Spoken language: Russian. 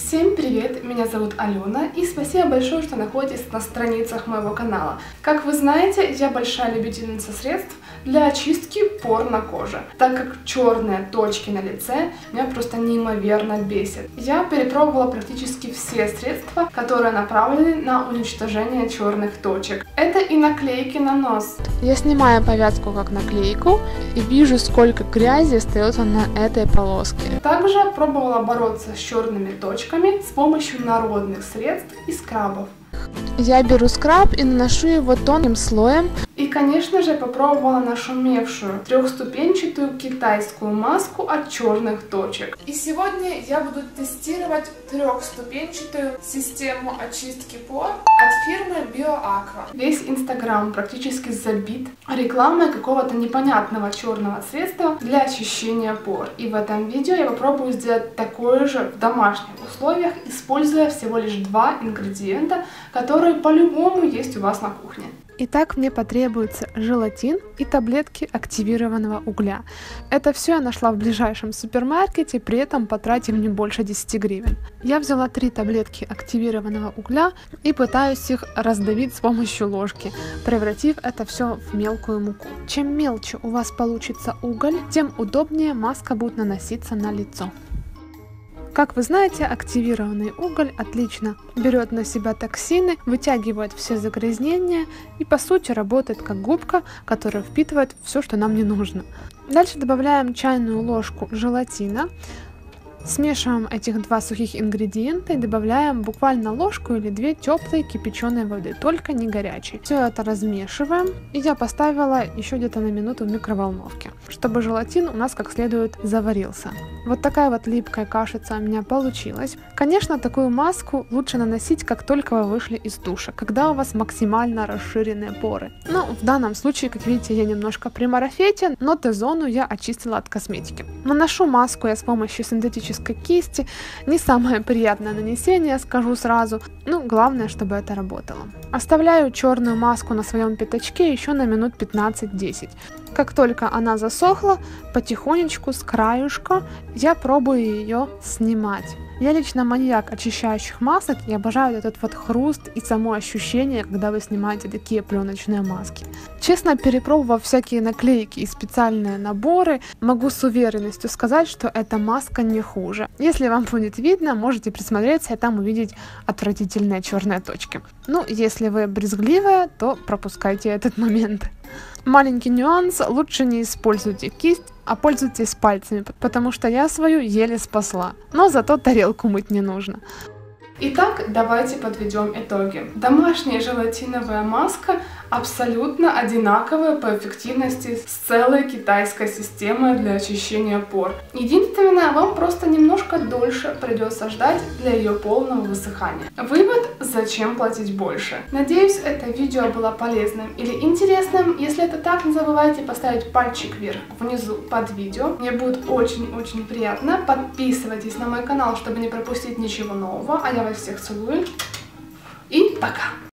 Всем привет! Меня зовут Алена, и спасибо большое, что находитесь на страницах моего канала. Как вы знаете, я большая любительница средств для очистки пор на коже, так как черные точки на лице меня просто неимоверно бесят. Я перепробовала практически все средства, которые направлены на уничтожение черных точек. Это и наклейки на нос. Я снимаю повязку как наклейку и вижу, сколько грязи остается на этой полоске. Также пробовала бороться с черными точками с помощью народных средств и скрабов. Я беру скраб и наношу его тонким слоем. И, конечно же, попробовала нашумевшую трехступенчатую китайскую маску от черных точек. И сегодня я буду тестировать трехступенчатую систему очистки пор от фирмы BioAqua. Весь инстаграм практически забит рекламой какого-то непонятного черного средства для очищения пор. И в этом видео я попробую сделать такое же в домашних условиях, используя всего лишь 2 ингредиента, которые по-любому есть у вас на кухне. Итак, мне потребуется желатин и таблетки активированного угля. Это все я нашла в ближайшем супермаркете, при этом потратив не больше 10 гривен. Я взяла 3 таблетки активированного угля и пытаюсь их раздавить с помощью ложки, превратив это все в мелкую муку. Чем мельче у вас получится уголь, тем удобнее маска будет наноситься на лицо. Как вы знаете, активированный уголь отлично берет на себя токсины, вытягивает все загрязнения и по сути работает как губка, которая впитывает все, что нам не нужно. Дальше добавляем чайную ложку желатина. Смешиваем этих 2 сухих ингредиента и добавляем буквально ложку или 2 теплой кипяченой воды, только не горячей. Все это размешиваем, и я поставила еще где-то на минуту в микроволновке, чтобы желатин у нас как следует заварился. Вот такая вот липкая кашица у меня получилась. Конечно, такую маску лучше наносить, как только вы вышли из душа, когда у вас максимально расширенные поры. Но в данном случае, как видите, я немножко при марафете, но Т-зону я очистила от косметики. Наношу маску я с помощью синтетической кисти. Не самое приятное нанесение, скажу сразу, но главное, чтобы это работало. Оставляю черную маску на своем пятачке еще на минут 15-10. Как только она засохла, потихонечку с краюшка я пробую ее снимать. Я лично маньяк очищающих масок и обожаю этот вот хруст и само ощущение, когда вы снимаете такие пленочные маски. Честно, перепробовав всякие наклейки и специальные наборы, могу с уверенностью сказать, что эта маска не хуже. Если вам будет видно, можете присмотреться и там увидеть отвратительные черные точки. Ну, если вы брезгливая, то пропускайте этот момент. Маленький нюанс: лучше не используйте кисть, а пользуйтесь пальцами, потому что я свою еле спасла. Но зато тарелку мыть не нужно. Итак, давайте подведем итоги. Домашняя желатиновая маска абсолютно одинаковая по эффективности с целой китайской системой для очищения пор. Единственное, вам просто немножко дольше придется ждать для ее полного высыхания. Вывод: зачем платить больше? Надеюсь, это видео было полезным или интересным. Если это так, не забывайте поставить пальчик вверх внизу под видео. Мне будет очень-очень приятно. Подписывайтесь на мой канал, чтобы не пропустить ничего нового. А я вас всех целую и пока!